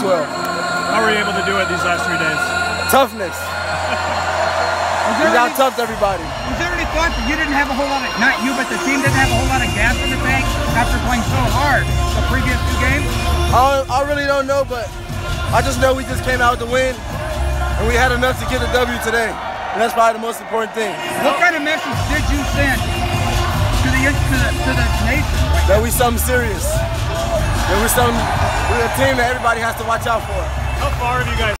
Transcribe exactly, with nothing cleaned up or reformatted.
well. How were you able to do it these last three days? Toughness. We got tough to everybody. Was there any thought that you didn't have a whole lot of, not you, but the team didn't have a whole lot of gas in the tank after playing so hard the previous two games? I, I really don't know, but I just know we just came out with the win, and we had enough to get a W today. And that's probably the most important thing. What kind of message did you send to the to the, to the nation? That we something serious. That we something, we're a team that everybody has to watch out for. How far have you guys